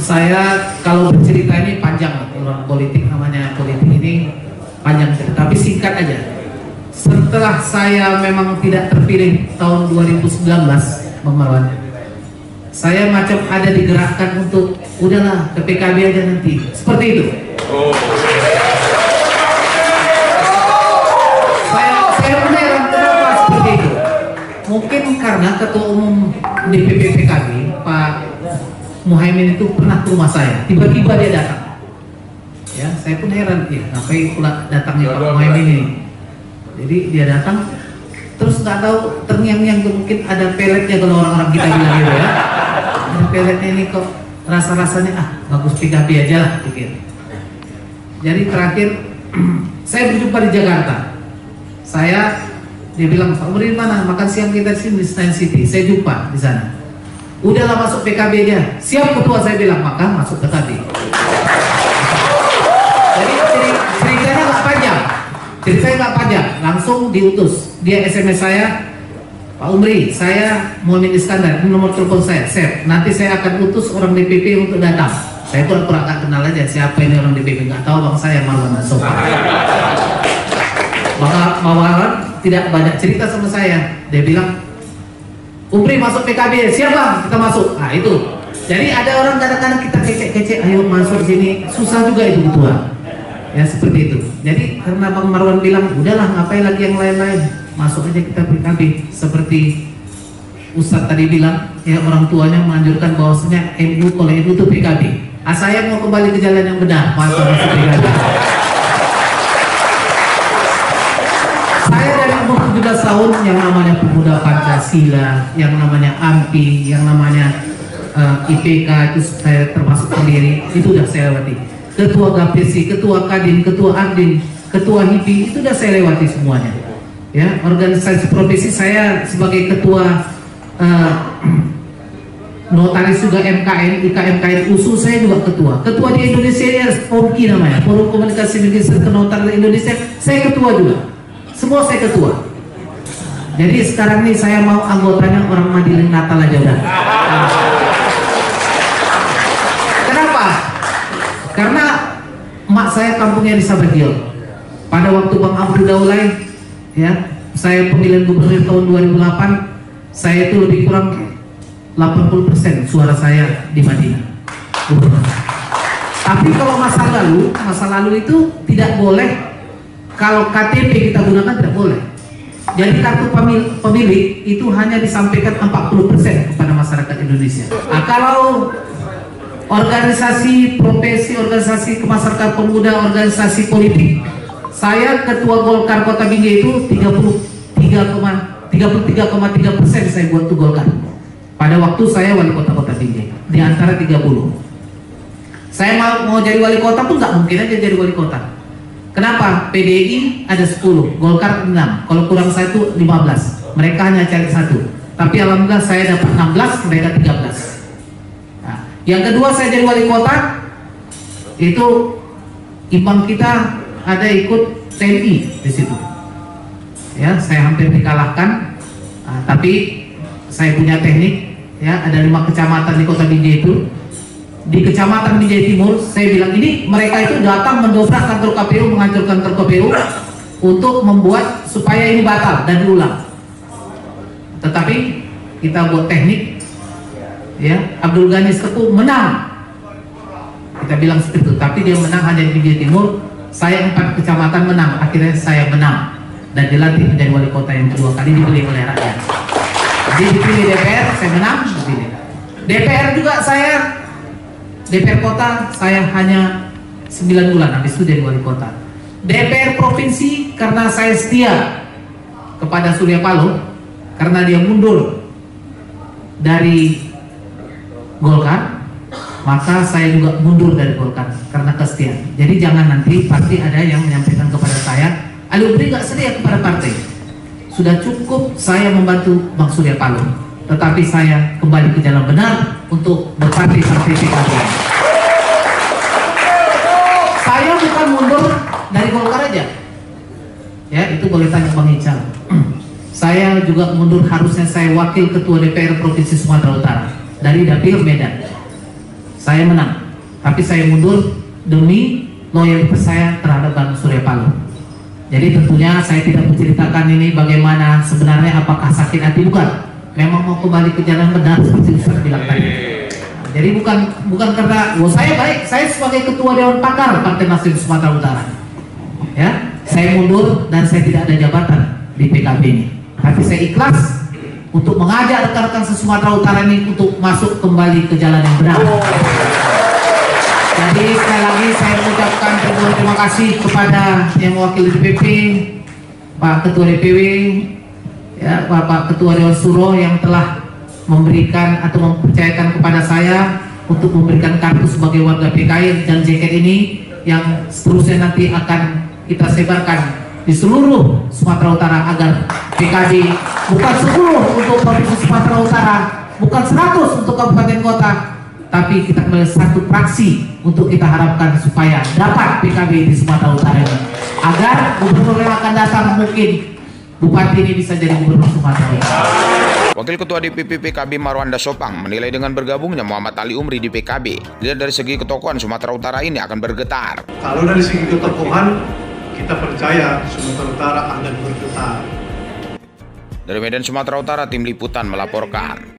Saya kalau bercerita ini panjang, orang politik namanya politik ini panjang cerita, tapi singkat aja. Setelah saya memang tidak terpilih tahun 2019, Bang Marwan, saya macam ada digerakkan untuk udahlah ke PKB aja nanti, seperti itu. Saya heran kenapa seperti itu. Mungkin karena ketua umum DPP PKB Pak Muhaimin itu pernah ke rumah saya, tiba-tiba dia datang. Ya, saya pun heran, ya ngapain pula datangnya Pak Muhaimin ini. Jadi dia datang, terus nggak tahu terngiang-ngiang, mungkin ada peletnya kalau orang-orang kita bilang gitu ya. Ada peletnya ini kok rasa-rasanya bagus PKB aja lah pikir. Jadi terakhir saya berjumpa di Jakarta. Dia bilang, Pak Umri mana? Makan siang kita di sini di Senayan City. Saya jumpa di sana. Udahlah masuk PKB aja. Siap ketua, saya bilang, maka masuk PKB. Jadi ceritanya nggak panjang. Ceritanya nggak panjang, langsung diutus. Dia SMS saya, Pak Umri, saya Muhammad Iskandar, ini nomor telepon saya, save. Nanti saya akan utus orang DPP untuk datang. Saya pura-pura nggak kenal aja siapa ini orang DPP, nggak tahu bang saya Marwan Nasofa. Maka Marwan tidak banyak cerita sama saya. Dia bilang, Umri masuk PKB, siap bang, kita masuk. Nah itu. Jadi ada orang kadang-kadang kita kecek-kecek, ayo masuk sini, susah juga itu ketua. Ya seperti itu. Jadi karena Bang Marwan bilang, udahlah ngapain lagi yang lain-lain, masuk aja kita PKB. Seperti Ustadz tadi bilang, ya orang tuanya menganjurkan bahwasanya NU, kalau NU itu PKB. Saya mau kembali ke jalan yang benar, masuk PKB. Saya dari umur 17 tahun yang namanya pemuda Pancasila, yang namanya AMPI, yang namanya IPK itu saya termasuk sendiri, itu udah saya lewati. Ketua GAPESI, ketua Kadin, ketua Ardin, ketua HIPI, itu udah saya lewati semuanya. Ya, organisasi profesi saya sebagai ketua notaris juga MKN, IKMKN USU saya juga ketua. Ketua di Indonesia ya FOMKI namanya, Forum Komunikasi Magister Kenotar Indonesia, saya ketua juga. Semua saya ketua. Jadi sekarang nih saya mau anggotanya orang Madiling Natal aja udah. Kenapa? Karena emak saya kampungnya di Sabadiol. Pada waktu Bang Abdul Daulay, ya, saya pemilihan gubernur tahun 2008, saya itu lebih kurang 80% suara saya di Madinah. Tapi kalau masa lalu itu tidak boleh, kalau KTP kita gunakan tidak boleh. Jadi kartu pemilih itu hanya disampaikan 40% kepada masyarakat Indonesia. Nah, kalau organisasi profesi, organisasi kemasyarakatan pemuda, organisasi politik, saya ketua Golkar Kota Binjai itu 33,3% saya buat tuh Golkar. Pada waktu saya wali kota Kota Binjai, di antara 30. Saya mau jadi wali kota pun nggak mungkin aja jadi wali kota. Kenapa? PDI ada 10, Golkar 6. Kalau kurang saya itu 15. Mereka hanya cari 1. Tapi alhamdulillah saya dapat 16, mereka 13. Nah, yang kedua saya jadi wali kota, itu imam kita ada ikut TNI di situ. Ya, saya hampir dikalahkan. Nah, tapi saya punya teknik. Ya, ada 5 kecamatan di Kota Binjai itu. Di Kecamatan Binjai Timur, saya bilang ini mereka itu datang mendobrak kantor KPU, menghancurkan kantor KPU untuk membuat supaya ini batal dan diulang. Tetapi kita buat teknik, ya, Abdul Ghani Seku menang. Kita bilang seperti itu, tapi dia menang hanya di Binjai Timur. Saya 4 kecamatan menang, akhirnya saya menang dan dilantik menjadi wali kota yang kedua kali, dipilih oleh rakyat. Jadi dipilih DPR, saya menang, dipilih. DPR juga DPR kota saya hanya 9 bulan, habis itu jadi wali kota. DPR provinsi karena saya setia kepada Surya Paloh, karena dia mundur dari Golkar, maka saya juga mundur dari Golkar karena kesetiaan. Jadi jangan nanti pasti ada yang menyampaikan kepada saya, Ali Umri nggak setia kepada partai. Sudah cukup saya membantu Bang Surya Paloh, tetapi saya kembali ke jalan benar untuk berpartisipasi PKB. Saya bukan mundur dari Golkar aja, ya itu boleh tanya Bang Ical. Saya juga mundur, harusnya saya wakil ketua DPR Provinsi Sumatera Utara dari Dapil Medan. saya menang, tapi saya mundur demi loyalitas saya terhadap Bang Surya Paloh. Jadi tentunya saya tidak menceritakan ini bagaimana sebenarnya, apakah sakit hati, bukan. Memang mau kembali ke jalan benar seperti Ustaz bilang tadi. Jadi bukan karena saya baik, saya sebagai ketua Dewan Pakar Partai Nasdem Sumatera Utara, ya, saya mundur dan saya tidak ada jabatan di PKB ini. Tapi saya ikhlas untuk mengajak rekan-rekan se-Sumatera Utara ini untuk masuk kembali ke jalan yang benar. Jadi sekali lagi saya mengucapkan terima kasih kepada yang mewakili DPP, Pak Ketua DPW, ya, Bapak Ketua Dewan Suro yang telah memberikan atau mempercayakan kepada saya untuk memberikan kartu sebagai warga PKI, dan jaket ini yang seterusnya nanti akan kita sebarkan di seluruh Sumatera Utara agar PKB bukan 10 untuk Provinsi Sumatera Utara, bukan 100 untuk kabupaten kota, tapi kita kembali satu praksi untuk kita harapkan supaya dapat PKB di Sumatera Utara ini, agar gubernur yang akan datang mungkin bupati ini bisa jadi gubernur Sumatera Utara. Wakil Ketua DPP PKB Marwanda Sopang menilai dengan bergabungnya Muhammad Ali Umri di PKB, dilihat dari segi ketokohan Sumatera Utara ini akan bergetar. Kalau dari segi ketokohan, kita percaya Sumatera Utara akan bergetar. Dari Medan, Sumatera Utara, Tim Liputan melaporkan.